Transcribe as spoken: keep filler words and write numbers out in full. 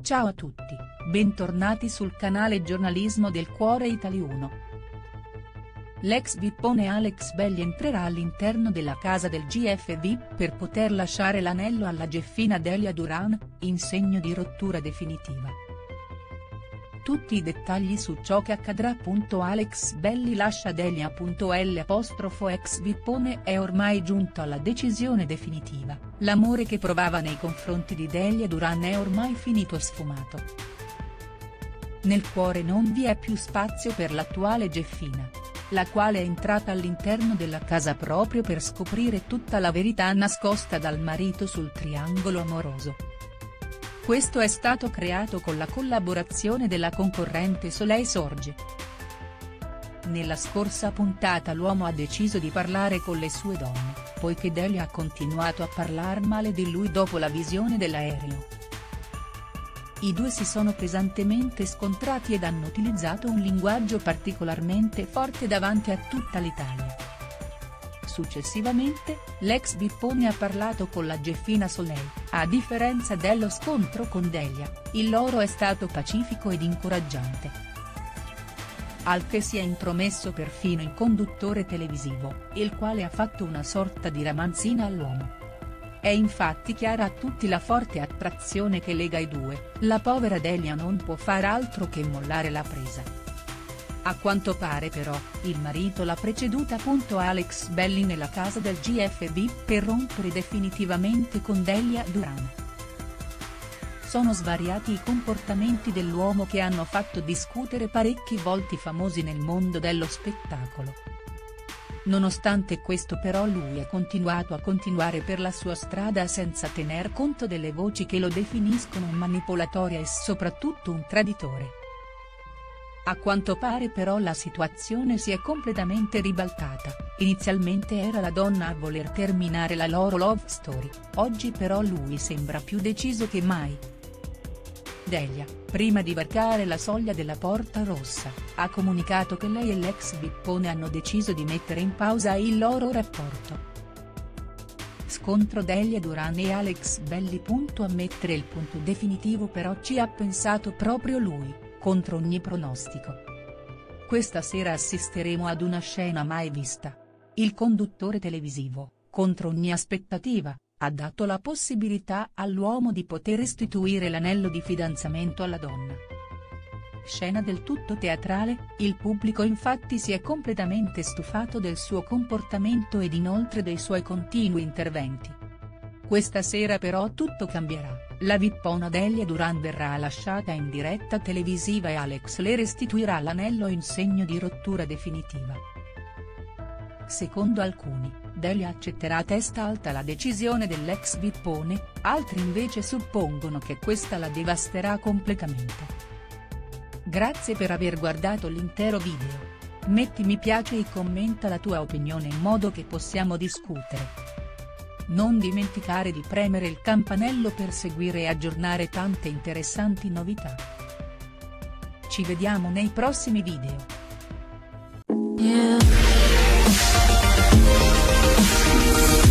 Ciao a tutti, bentornati sul canale Giornalismo del Cuore Italiano. L'ex vippone Alex Belli entrerà all'interno della casa del G F V per poter lasciare l'anello alla Geffina Delia Duran, in segno di rottura definitiva. Tutti i dettagli su ciò che accadrà. Alex Belli lascia Delia. L'ex vippone è ormai giunto alla decisione definitiva, l'amore che provava nei confronti di Delia Duran è ormai finito e sfumato. Nel cuore non vi è più spazio per l'attuale Geffina, la quale è entrata all'interno della casa proprio per scoprire tutta la verità nascosta dal marito sul triangolo amoroso. Questo è stato creato con la collaborazione della concorrente Soleil Sorge. Nella scorsa puntata l'uomo ha deciso di parlare con le sue donne, poiché Delia ha continuato a parlar male di lui dopo la visione dell'aereo. I due si sono pesantemente scontrati ed hanno utilizzato un linguaggio particolarmente forte davanti a tutta l'Italia. Successivamente, l'ex vippone ha parlato con la Geffina Soleil. A differenza dello scontro con Delia, il loro è stato pacifico ed incoraggiante. Al che si è intromesso perfino il conduttore televisivo, il quale ha fatto una sorta di ramanzina all'uomo. È infatti chiara a tutti la forte attrazione che lega i due, la povera Delia non può far altro che mollare la presa. A quanto pare però, il marito l'ha preceduta. Alex Belli nella casa del G F V per rompere definitivamente con Delia Duran. Sono svariati i comportamenti dell'uomo che hanno fatto discutere parecchi volti famosi nel mondo dello spettacolo. Nonostante questo però lui ha continuato a continuare per la sua strada senza tener conto delle voci che lo definiscono un manipolatore e soprattutto un traditore. A quanto pare però la situazione si è completamente ribaltata, inizialmente era la donna a voler terminare la loro love story, oggi però lui sembra più deciso che mai. Delia, prima di varcare la soglia della Porta Rossa, ha comunicato che lei e l'ex vippone hanno deciso di mettere in pausa il loro rapporto. Scontro Delia Duran e Alex Belli. A mettere il punto definitivo però ci ha pensato proprio lui, contro ogni pronostico. Questa sera assisteremo ad una scena mai vista. Il conduttore televisivo, contro ogni aspettativa, ha dato la possibilità all'uomo di poter restituire l'anello di fidanzamento alla donna. Scena del tutto teatrale, il pubblico infatti si è completamente stufato del suo comportamento ed inoltre dei suoi continui interventi. Questa sera però tutto cambierà, la vippona Delia Duran verrà lasciata in diretta televisiva e Alex le restituirà l'anello in segno di rottura definitiva. Secondo alcuni, Delia accetterà a testa alta la decisione dell'ex vippone, altri invece suppongono che questa la devasterà completamente. Grazie per aver guardato l'intero video. Metti mi piace e commenta la tua opinione in modo che possiamo discutere. Non dimenticare di premere il campanello per seguire e aggiornare tante interessanti novità. Ci vediamo nei prossimi video. Yeah.